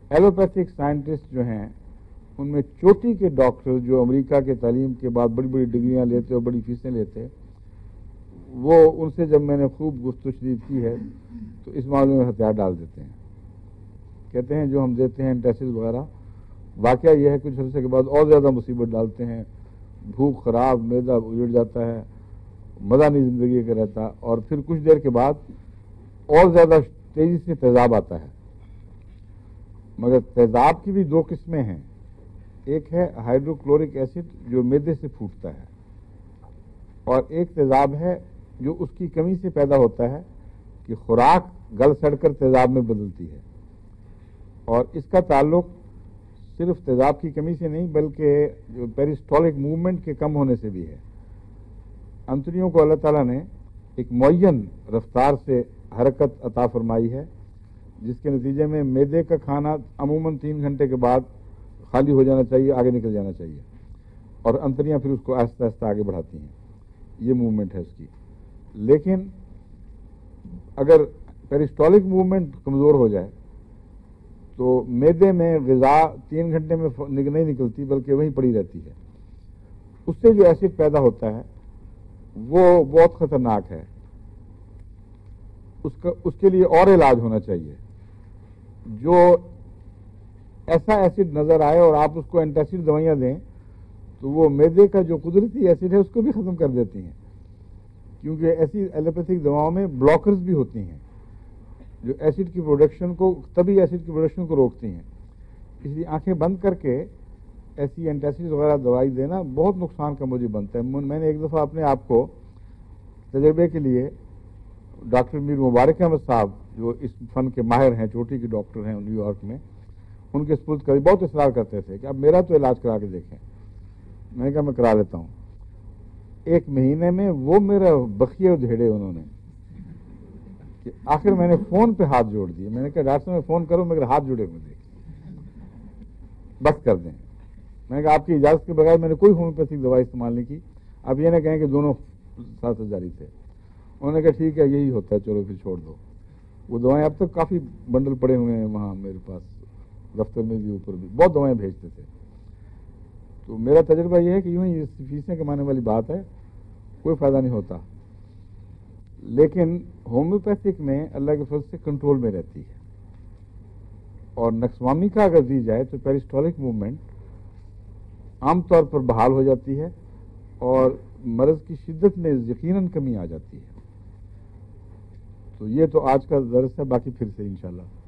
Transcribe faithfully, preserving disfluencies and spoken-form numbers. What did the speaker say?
Allopathic scientist جو ہیں ان میں چوٹی کے ڈاکٹر جو امریکہ کے تعلیم کے بعد بڑی بڑی ڈگریاں لیتے اور بڑی فیسیں لیتے، وہ ان سے جب میں نے خوب گفت و شنید کی ہے تو اس معاملے میں ہتھیار ڈال دیتے ہیں، کہتے ہیں جو ہم دیتے ہیں انٹیسز وغیرہ، واقعہ یہ ہے کچھ عرصے کے بعد اور زیادہ مصیبت ڈالتے ہیں، بھوک خراب، معدہ اجڑ جاتا ہے، مزہ نہیں زندگی کا رہتا، اور پھر کچھ دیر کے بعد اور زیادہ تیزی سے تیزاب آتا ہے۔ مگر تیزاب کی بھی دو قسمیں ہیں، ایک ہے ہائیڈروکلورک ایسڈ جو معدے سے پھوٹتا ہے، اور ایک تیزاب ہے جو اس کی کمی سے پیدا ہوتا ہے کہ خوراک گل سڑ کر تیزاب میں بدلتی ہے، اور اس کا تعلق صرف تیزاب کی کمی سے نہیں بلکہ جو پیرسٹولک موومنٹ کے کم ہونے سے بھی ہے۔ انتڑیوں کو اللہ تعالیٰ نے ایک معین رفتار سے حرکت عطا فرمائی ہے، جس کے نتیجے میں معدے کا کھانا عموماً تین گھنٹے کے بعد خالی ہو جانا چاہیے، آگے نکل جانا چاہیے، اور انتڑیاں پھر اس کو آہستہ آہستہ آگے بڑھاتی ہیں، یہ موومنٹ ہے اس کی۔ لیکن اگر پیرسٹولک موومنٹ کمزور ہو جائے تو معدے میں غذا تین گھنٹے میں نہیں نکلتی بلکہ وہیں پڑی رہتی ہے، اس سے جو ایسڈ پیدا ہوتا ہے وہ بہت خطرناک ہے، اس کا اس کے لیے اور علاج ہونا چاہیے۔ جو ایسا ایسڈ نظر آئے اور آپ اس کو اینٹاسڈ دوائیاں دیں تو وہ معدے کا جو قدرتی ایسڈ ہے اس کو بھی ختم کر دیتی ہیں، کیونکہ ایسی ایلوپیتھک دواؤں میں بلاکرز بھی ہوتی ہیں جو ایسڈ کی پروڈکشن کو طبی ایسڈ کی پروڈکشن کو روکتی ہیں، اس لیے آنکھیں بند کر کے ایسی اینٹاسڈ وغیرہ دوائی دینا بہت نقصان کا موجب بنتا ہے۔ میں نے ایک دفعہ اپنے آپ کو تجربے کے لیے ڈاکٹر میر مبارک احمد صاحب جو اس فن کے ماہر ہیں، چوٹی کے ڈاکٹر ہیں نیو یارک میں، ان کے سپرد کر بہت اصرار کرتے تھے کہ اب میرا تو علاج کرا کے دیکھیں۔ میں نے کہا میں کرا لیتا ہوں۔ ایک مہینے میں وہ میرا بخیے جھیڑے انہوں نے کہ آخر میں نے فون پہ ہاتھ جوڑ دیے۔ میں نے کہا ڈاکٹر صاحب میں فون کروں مگر ہاتھ جڑے ہوئے دیکھ بس کر دیں۔ میں نے کہا آپ کی اجازت کے بغیر میں نے کوئی ہومیوپیتھک دوائی استعمال نہیں کی، اب یہ نہ کہیں کہ دونوں ساتھ جاری تھے۔ انہوں نے کہا ٹھیک ہے یہی ہوتا ہے، چلو پھر چھوڑ دو۔ وہ دوائیں اب تک کافی بنڈل پڑے ہوئے ہیں وہاں میرے پاس، دفتر میں بھی، اوپر بھی بہت دوائیں بھیجتے تھے۔ تو میرا تجربہ یہ ہے کہ یوں ہی فیسیں کمانے والی بات ہے، کوئی فائدہ نہیں ہوتا، لیکن ہومیوپیتھک میں اللہ کے فضل سے کنٹرول میں رہتی ہے، اور نقصوامی کا اگر دی جائے تو پیرسٹولک موومنٹ عام طور پر بحال ہو جاتی ہے اور مرض کی شدت میں یقیناً کمی آ جاتی ہے۔ تو یہ تو آج کا درس ہے، باقی پھر سے انشاءاللہ